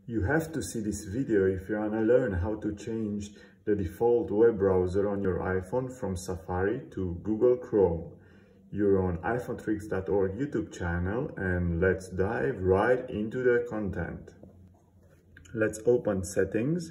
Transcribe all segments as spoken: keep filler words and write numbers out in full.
You have to see this video if you want to learn how to change the default web browser on your iPhone from Safari to Google Chrome. You're on iPhone Tricks dot org YouTube channel, and let's dive right into the content. Let's open Settings,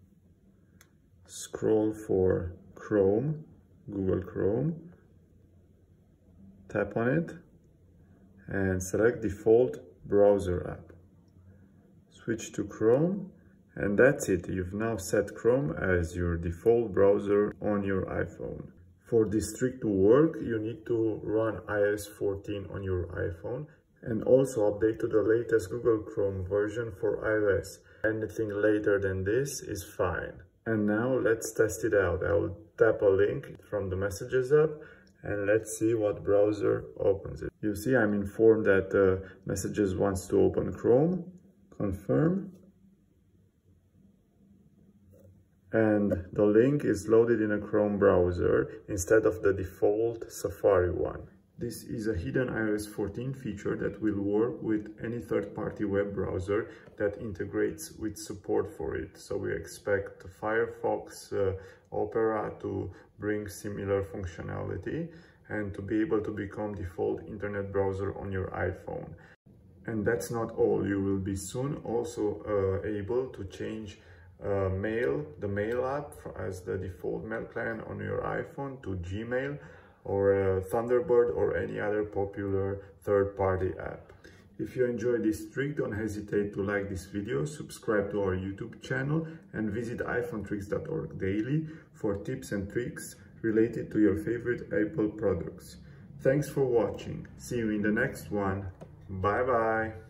scroll for Chrome, Google Chrome, tap on it, and select Default Browser App. Switch to Chrome, and that's it. You've now set Chrome as your default browser on your iPhone. For this trick to work, you need to run i O S fourteen on your iPhone and also update to the latest Google Chrome version for iOS. Anything later than this is fine. And now let's test it out. I will tap a link from the Messages app and let's see what browser opens it. You see, I'm informed that uh, Messages wants to open Chrome. Confirm. And the link is loaded in a Chrome browser instead of the default Safari one. This is a hidden i O S fourteen feature that will work with any third-party web browser that integrates with support for it. So we expect Firefox, uh, Opera to bring similar functionality and to be able to become default internet browser on your iPhone. And that's not all. You will be soon also uh, able to change Uh, mail, the mail app as the default mail client on your iPhone to Gmail or uh, Thunderbird or any other popular third-party app. If you enjoyed this trick, don't hesitate to like this video, subscribe to our YouTube channel, and visit iPhone Tricks dot org daily for tips and tricks related to your favorite Apple products. Thanks for watching. See you in the next one. Bye bye.